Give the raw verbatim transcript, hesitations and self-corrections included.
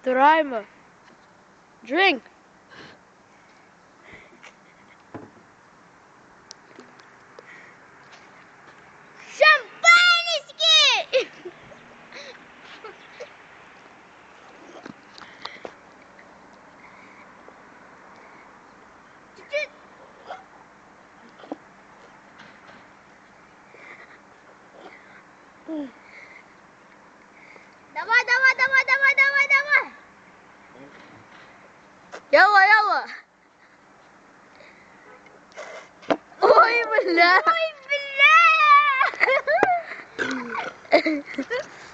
Doraemon. Drink. Шампанский! Чуть-чуть. Давай, давай, давай, давай, давай, давай. Ялла, ялла. Ой, бля. Ой, бля!